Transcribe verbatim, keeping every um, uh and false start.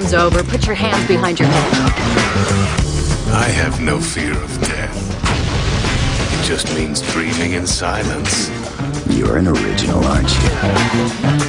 is over, put your hands behind your head. I have no fear of death. It just means dreaming in silence. You're an original, aren't you?